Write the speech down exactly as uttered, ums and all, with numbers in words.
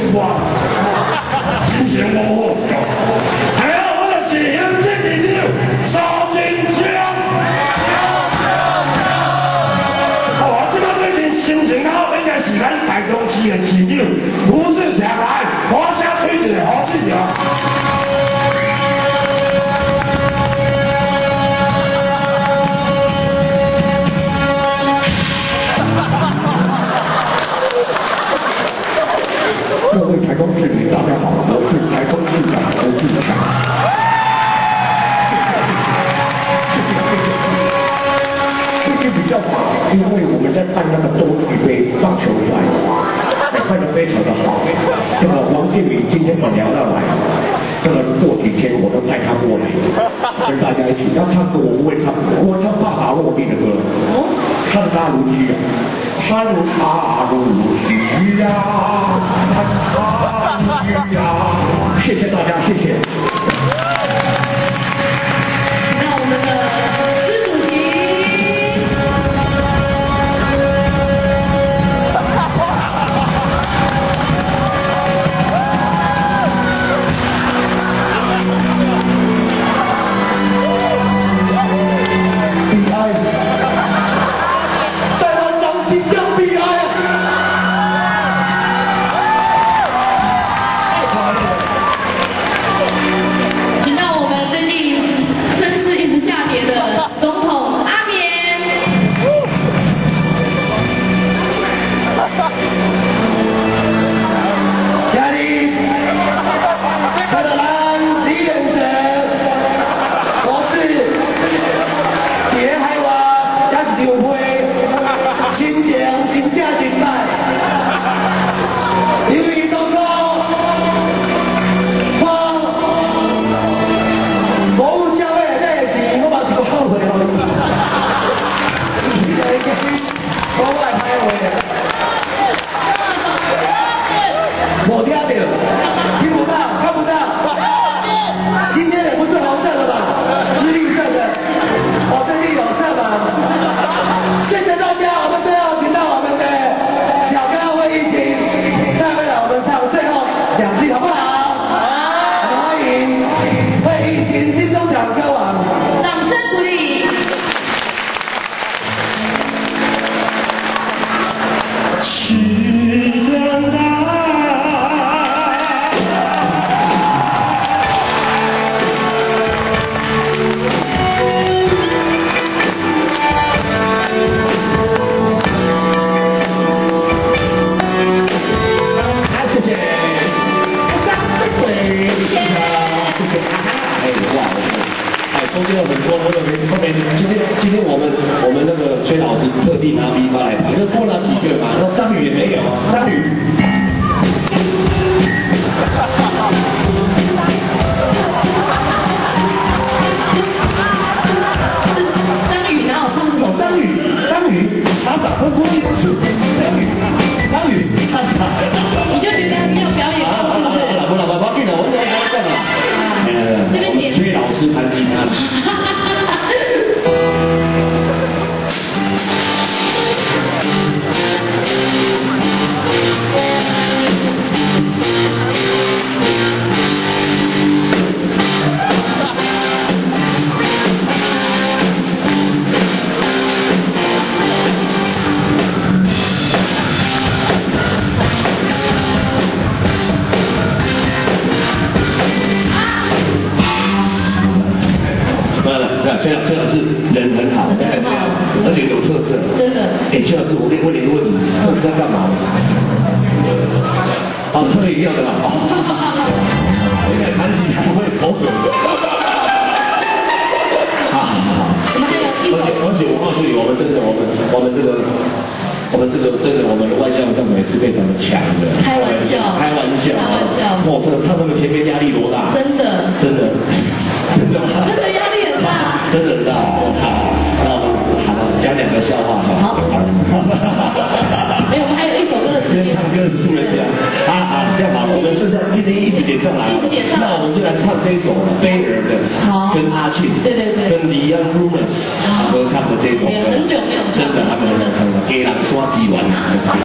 我，心情无好笑。还好我就是乡亲朋友，苏金枪，哦，我即摆最近心情好，应该是咱台中市的市长胡志强来，我先吹一个胡志强。 各位台中市民，大家好，我是台中市长胡志强。最近比较忙，因为我们在办那个洲际杯棒球赛，办得非常的好。这个王建民今天本来要来，这个过几天我都带他过来，跟大家一起。要唱歌我不会唱，我唱帕瓦罗蒂的歌，山沙如须啊。 山茶如须呀，山茶如须呀！谢谢大家，谢谢。 那我们的施主席， 悲哀，台湾人即将悲哀。 请到我们最近声势一直下跌的总统阿扁。 压力，看到咱李远哲，我是伫海外写一场会，心情真正真歹，因为当初。 我听到，听不到，看不到。今天也不是红色的吧？是绿色的。我最近有色吧？谢谢大家，我们最后请到我们的小咖会议群，再为了我们唱最后两句，好不好？好，欢迎会议群金钟奖歌王， 掌声鼓励。 去等待。好，谢谢，掌声鼓励，谢谢，谢谢。哎，哇，哎，中间有很多后面后面，今天今天我们我们那个崔老师特地拿 V 八来跑，就过了几个嘛，那张宇也没有，张宇。 张宇哪有唱这首？ 张宇，张宇，傻傻不过一次，张宇，张宇，傻傻。 你就觉得没有表演过，是不是？ 不了，不了，不要紧了，我我我干了。呃， 这边点。 崔老师弹吉他。 崔老崔老师人很好，这样，而且有特色， 真的。 哎，崔老师，我可以问你一个问题，这是在干嘛？哦，特意要的啦。应该弹吉他会口渴。好好好。 我们还有一首。 而且而且我告诉你，我们真的，我们我们这个。我们这个真的，我们的外向氛围是非常的强的。 开玩笑， 开玩笑， 开玩笑。 哇，这个唱那么前面压力多大？ 真的， 真的，真的， 真的压力很大， 真的很大。好，那我们好讲两个笑话哈。 好。没有，我们还有一首歌的时间。 唱歌是素人奖。好好，这样好，我们剩下今天一直点上来。 一直点上。 那我们就来唱这首贝尔的， 好， 跟阿庆， 对对对， 跟李安 Rumors 合唱的这首歌。 也很久没有唱。 真的，他们没有唱的，给人刷机完。